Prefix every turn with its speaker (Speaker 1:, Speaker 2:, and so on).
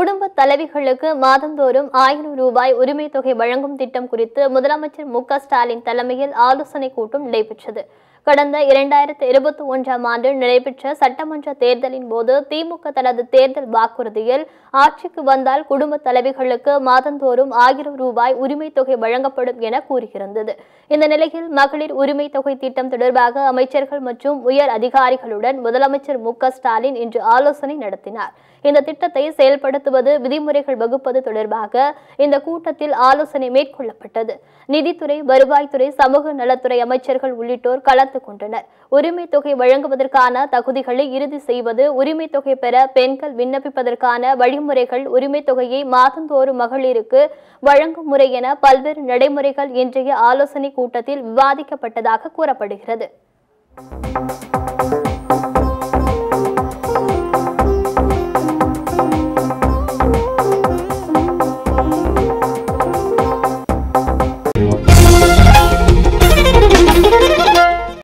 Speaker 1: குடும்ப தலைவிகளுக்கு மாதந்தோறும் 1000 ரூபாய் உரிமை தொகை வழங்கும் திட்டம் குறித்து முதலமைச்சர் மு.க.ஸ்டாலின் தலைமையில் ஆலோசனை கூட்டம் நடைபெற்றது. கடந்த 2021ஆம் ஆண்டு நடைபெற்ற சட்டமன்ற தேர்தலின் போது திமுக தனது தேர்தல் வாக்குறுதியில் ஆட்சிக்கு வந்தால் குடும்ப தலைவிகளுக்கு மாதந்தோறும் 1000 ரூபாய் உரிமை தொகை வழங்கப்படும் என கூறியிருந்தது. இந்த நிலையில் மகளிர் உரிமை தொகை திட்டம் தொடர்பாக அமைச்சர்கள் மற்றும் உயர் அதிகாரிகளுடன் முதலமைச்சர் மு.க.ஸ்டாலின் இன்று ஆலோசனை நடத்தினார். இந்த திட்டத்தை செயல்படுத்துவது, விதிமுறைகள் வகுப்பது தொடர்பாக இந்த கூட்டத்தில் ஆலோசனை மேற்கொள்ளப்பட்டது. நிதித்துறை, வருவாய்த்துறை, சமூக நலத்துறை அமைச்சர்கள் உள்ளிட்டோர் கலந்து கொண்டனர். உரிமை தொகை வழங்குவதற்கான தகுதிகளை இறுதி செய்வது, உரிமை தொகை பெற பெண்கள் விண்ணப்பிப்பதற்கான வழிமுறைகள், உரிமை தொகையை மாதந்தோறும் மகளிருக்கு வழங்கும் முறை என பல்வேறு நடைமுறைகள் இன்றைய ஆலோசனை கூட்டத்தில் விவாதிக்கப்பட்டதாக கூறப்படுகிறது.